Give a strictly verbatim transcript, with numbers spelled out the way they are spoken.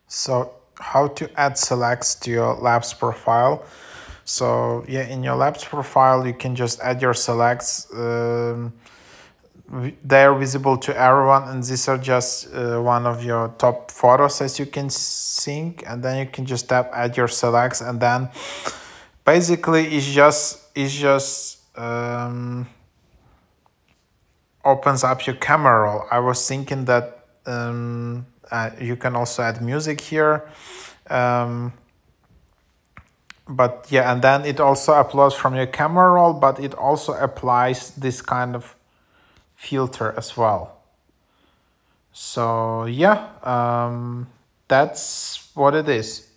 So how to add selects to your LAPSE profile. So yeah, in your LAPSE profile, you can just add your selects. Um, they're visible to everyone, and these are just uh, one of your top photos, as you can see. And then you can just tap add your selects, and then basically it's just it's just um, opens up your camera roll. I was thinking that um, uh, you can also add music here. Um, but yeah, and then it also uploads from your camera roll, but it also applies this kind of filter as well. So yeah, um, that's what it is.